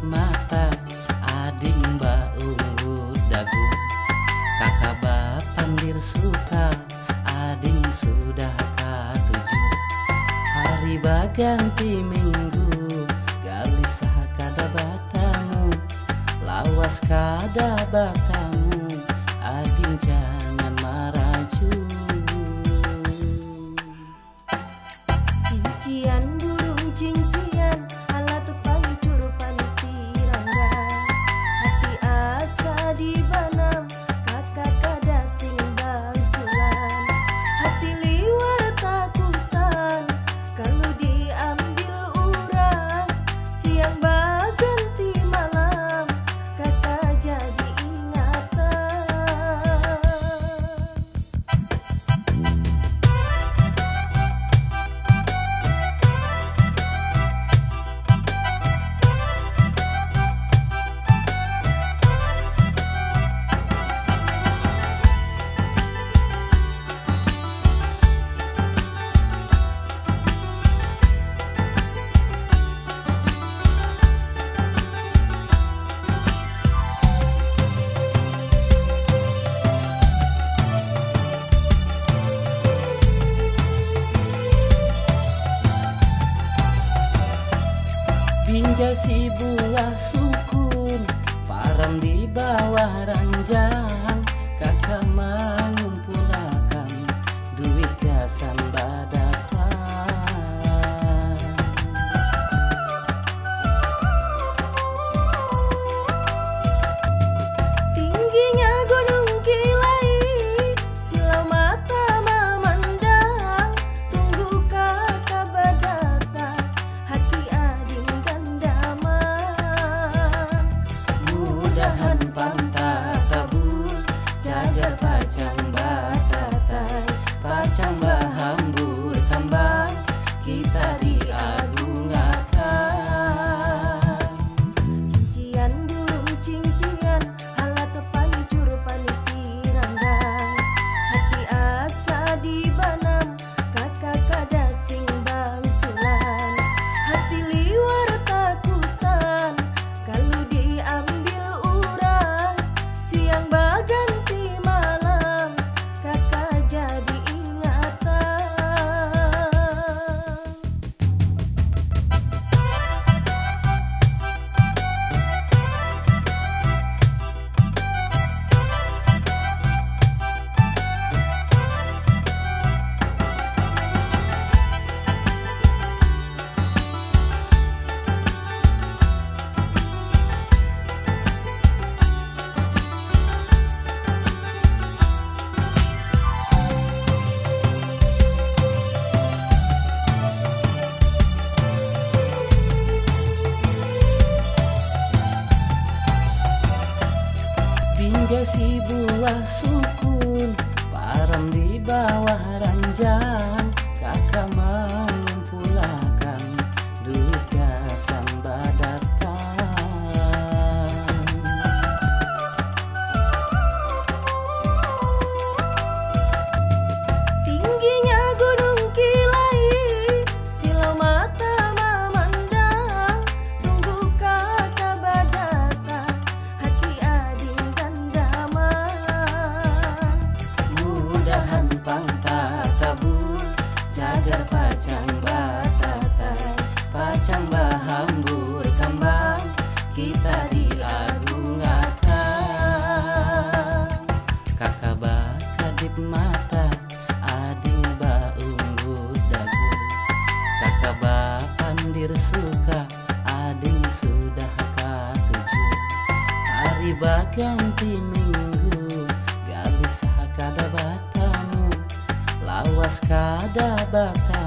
mata ading mbak unggul dagu. Kakak bapandir suka ading sudah katuju. Hari baganti minggu galisah kada batamu, lawas kada batamu ading jangan maraju. Cincian burung cincian alat pancur pantirangga, hati asa dibanam kakak kada sing bangsulan. Hati liwar takutan kalau diambil urang, siang baganti malam kakak jadi ingatan. Binjai si buah sukun parang di bawah ranjang, kakak mengumpulkan duit gasan badatan. Tingginya gunung Kilai, silau mata memandang, tunggu kakak badatang, hati ading dan damai. Mudahan pantah kabur, jaga pacang batatai, pacang bahambur kembang, kita diagungakan. Cincian burung cincian alat pancur panitiranggang, hati asa dibanam kakak kada sing bangsulan. Hati liwar takutan kalau diambil urang, siang baganti malam kakak jadi ingatan. Binjai si buah sukun parang di bawah ranjang, kakak mengumpulkan duit gasan badatan. Tingginya gunung Kilai, silau mata memandang, tunggu kakak badatang, hati ading dan damai. Mudahan pantah kabur, jaga pacang batatai, pacang bahambur kembang, kita diagungakan. Kakak bakadip mata ading ba unggul dagu. Kakak bapandir suka ading sudah katuju. Hari baganti minggu galisah kada batamu, lawas kada batamu